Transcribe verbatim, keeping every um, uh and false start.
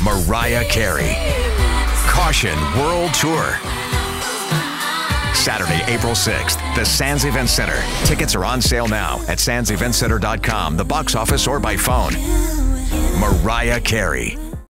Mariah Carey. Caution World Tour. Saturday, April sixth, the Sands Event Center. Tickets are on sale now at sands event center dot com, the box office, or by phone. Mariah Carey.